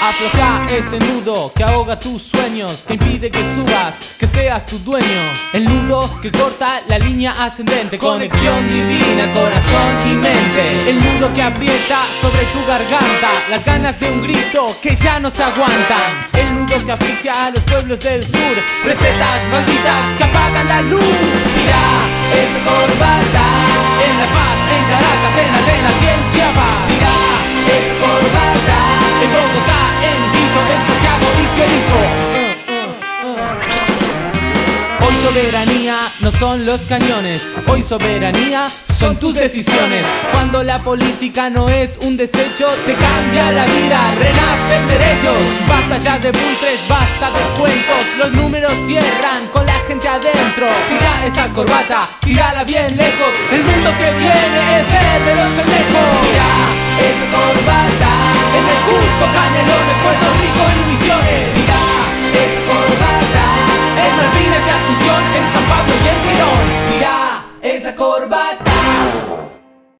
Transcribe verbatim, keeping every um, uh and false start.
Afloja ese nudo que ahoga tus sueños, que impide que subas, que seas tu dueño. El nudo que corta la línea ascendente, conexión divina, corazón y mente. El nudo que aprieta sobre tu garganta las ganas de un grito que ya no se aguantan. El nudo que asfixia a los pueblos del sur, recetas malditas que apagan la luz. Tira esa corbata en La Paz, en Caracas, en Atenas y en Chiapas. Tira esa corbata en Bogotá, en Quito, en Santiago y Fiorito. Hoy soberanía no son los cañones, hoy soberanía son tus decisiones. Cuando la política no es un desecho, te cambia la vida, renacen derechos. Basta ya de buitres, basta de cuentos, los números cierran con la gente adentro. Tira esa corbata, tírala bien lejos, el mundo que viene es el de los pendejos. Tira